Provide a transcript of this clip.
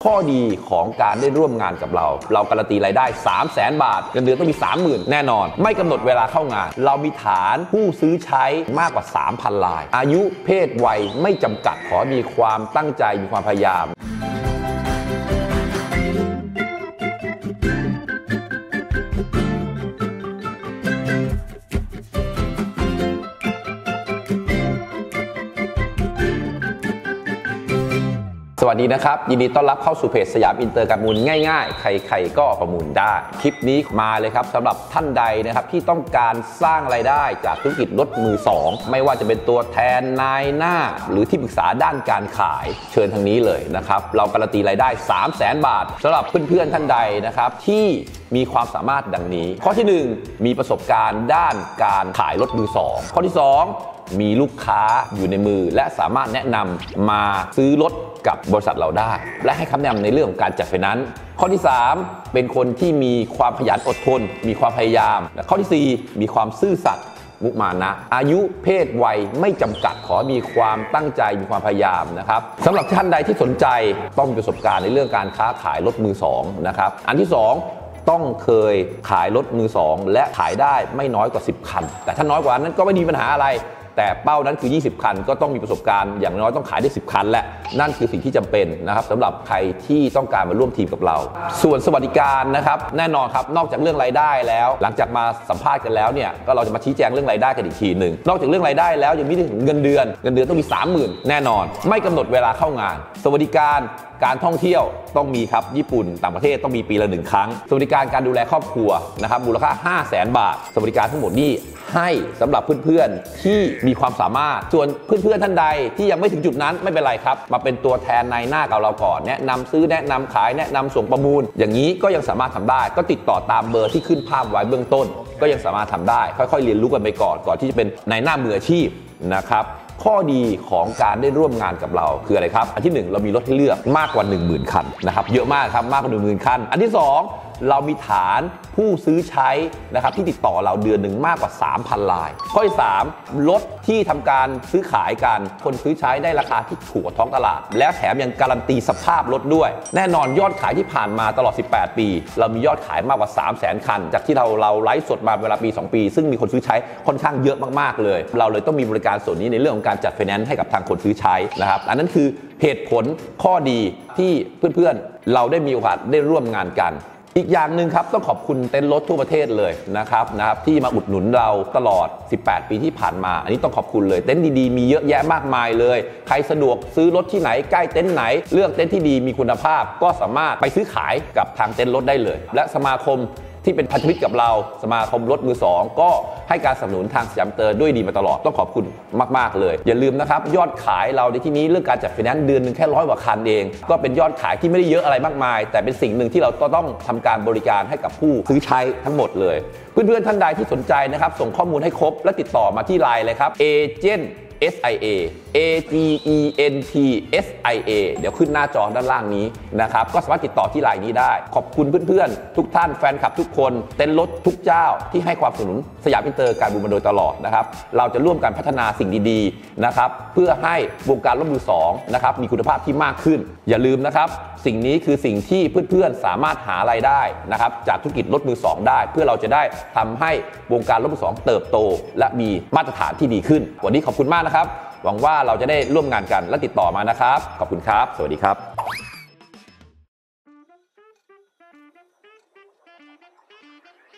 ข้อดีของการได้ร่วมงานกับเราการันตีรายได้ 300,000 บาทเงินเดือนต้องมี 30,000 แน่นอนไม่กำหนดเวลาเข้างานเรามีฐานผู้ซื้อใช้มากกว่า 3,000 รายอายุเพศวัยไม่จำกัดขอมีความตั้งใจมีความพยายามสวัสดีนะครับยินดีต้อนรับเข้าสู่เพจสยามอินเตอร์การประมูลง่ายๆใครๆก็ประมูลได้คลิปนี้มาเลยครับสำหรับท่านใดนะครับที่ต้องการสร้างรายได้จากธุรกิจรถมือสองไม่ว่าจะเป็นตัวแทนนายหน้าหรือที่ปรึกษาด้านการขายเชิญทางนี้เลยนะครับเราการันตีรายได้ 300,000 บาทสำหรับเพื่อนๆท่านใดนะครับที่มีความสามารถดังนี้ข้อที่1มีประสบการณ์ด้านการขายรถมือสองข้อที่2มีลูกค้าอยู่ในมือและสามารถแนะนำมาซื้อรถกับบริษัทเราได้และให้คำแนะนำในเรื่องของการจัดไฟแนนซ์ข้อที่3เป็นคนที่มีความขยันอดทนมีความพยายามและข้อที่4มีความซื่อสัตย์มุมานะอายุเพศวัยไม่จำกัดขอมีความตั้งใจมีความพยายามนะครับสำหรับท่านใดที่สนใจต้องมีประสบการณ์ในเรื่องการค้าขายรถมือสองนะครับอันที่2ต้องเคยขายรถมือสองและขายได้ไม่น้อยกว่า10คันแต่ถ้าน้อยกว่านั้นก็ไม่มีปัญหาอะไรแต่เป้านั้นคือ20คันก็ต้องมีประสบการณ์อย่างน้อยต้องขายได้10คันและนั่นคือสิ่งที่จำเป็นนะครับสำหรับใครที่ต้องการมาร่วมทีมกับเราส่วนสวัสดิการนะครับแน่นอนครับนอกจากเรื่องรายได้แล้วหลังจากมาสัมภาษณ์กันแล้วเนี่ยก็เราจะมาชี้แจงเรื่องรายได้กันอีกทีหนึ่งนอกจากเรื่องรายได้แล้วยังมีถึงเงินเดือนต้องมี 30,000 แน่นอนไม่กำหนดเวลาเข้างานสวัสดิการการท่องเที่ยวต้องมีครับญี่ปุ่นต่างประเทศต้องมีปีละ1ครั้งสวัสดิการการดูแลครอบครัวนะครับมูลค่า 500,000 บาทสวัสดิการทั้งหมดนี้ให้สำหรับเพื่อนๆที่มีความสามารถส่วนเพื่อนๆท่านใดที่ยังไม่ถึงจุดนั้นไม่เป็นไรครับมาเป็นตัวแทนนายหน้ากับเราก่อนแนะนำซื้อแนะนำขายแนะนำส่งประมูลอย่างนี้ก็ยังสามารถทำได้ก็ติดต่อตามเบอร์ที่ขึ้นภาพไว้เบื้องต้นก็ยังสามารถทำได้ค่อยๆเรียนรู้กันไปก่อนที่จะเป็นนายหน้ามืออาชีพนะครับข้อดีของการได้ร่วมงานกับเราคืออะไรครับอันที่1เรามีรถให้เลือกมากกว่า 10,000 คันนะครับเยอะมากครับมากกว่า 10,000 คันอันที่2เรามีฐานผู้ซื้อใช้นะครับที่ติดต่อเราเดือนหนึ่งมากกว่า 3,000 รายข้อที่3รถที่ทำการซื้อขายกันคนซื้อใช้ได้ราคาที่ถูกกว่าท้องตลาดแล้วแถมยังการันตีสภาพรถด้วยแน่นอนยอดขายที่ผ่านมาตลอด18ปีเรามียอดขายมากกว่า 300,000 คันจากที่เราไลฟ์สดมาเวลาปี2ปีซึ่งมีคนซื้อใช้ค่อนข้างเยอะมากๆเลยเราเลยต้องมีบริการส่วนนี้ในเรื่องของการจัดไฟแนนซ์ให้กับทางคนซื้อใช้นะครับอันนั้นคือเหตุผลข้อดีที่เพื่อนๆเราได้มีโอกาสได้ร่วมงานกันอีกอย่างหนึ่งครับต้องขอบคุณเต็นท์รถทั่วประเทศเลยนะครับที่มาอุดหนุนเราตลอด18ปีที่ผ่านมาอันนี้ต้องขอบคุณเลยเต็นท์ดีๆมีเยอะแยะมากมายเลยใครสะดวกซื้อรถที่ไหนใกล้เต็นท์ไหนเลือกเต็นท์ที่ดีมีคุณภาพก็สามารถไปซื้อขายกับทางเต็นท์รถได้เลยและสมาคมที่เป็นพันธมิตรกับเราสมาคมรถมือสองก็ให้การสนับสนุนทางสยามเตอร์ด้วยดีมาตลอดต้องขอบคุณมากๆเลยอย่าลืมนะครับยอดขายเราในที่นี้เรื่องการจัดไฟแนนซ์เดือนนึงแค่100 กว่าคันเองก็เป็นยอดขายที่ไม่ได้เยอะอะไรมากมายแต่เป็นสิ่งหนึ่งที่เราต้องทำการบริการให้กับผู้ซื้อใช้ทั้งหมดเลยเพื่อนๆท่านใดที่สนใจนะครับส่งข้อมูลให้ครบและติดต่อมาที่ไลน์เลยครับ Agent SIA AGENT SIA เดี๋ยวขึ้นหน้าจอด้านล่างนี้นะครับก็สามารถติดต่อที่ไลน์นี้ได้ขอบคุณเพื่อนๆทุกท่านแฟนคลับทุกคนเต็นท์รถทุกเจ้าที่ให้ความสนับสนุนสยามอินเตอร์การประมูลมาโดยตลอดนะครับเราจะร่วมกันพัฒนาสิ่งดีๆนะครับเพื่อให้วงการรถมือสองนะครับมีคุณภาพที่มากขึ้นอย่าลืมนะครับสิ่งนี้คือสิ่งที่เพื่อนๆสามารถหารายได้นะครับจากธุรกิจรถมือสองได้เพื่อเราจะได้ทำให้วงการรถมือสองเติบโตและมีมาตรฐานที่ดีขึ้นวันนี้ขอบคุณมากนะครับหวังว่าเราจะได้ร่วมงานกันและติดต่อมานะครับขอบคุณครับสวัสดีครับ